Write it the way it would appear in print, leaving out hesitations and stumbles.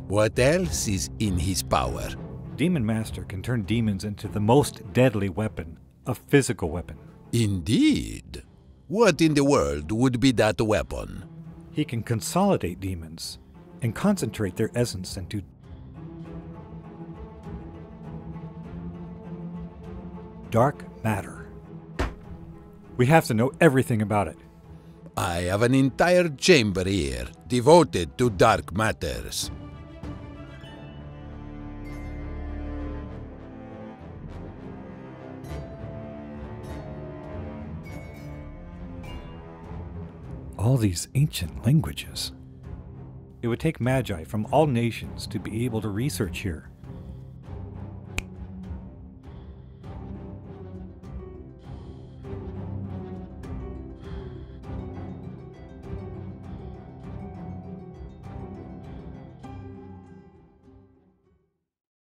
What else is in his power? Demon Master can turn demons into the most deadly weapon, a physical weapon. Indeed. What in the world would be that weapon? He can consolidate demons and concentrate their essence into dark matter. We have to know everything about it. I have an entire chamber here devoted to dark matters. All these ancient languages. It would take magi from all nations to be able to research here.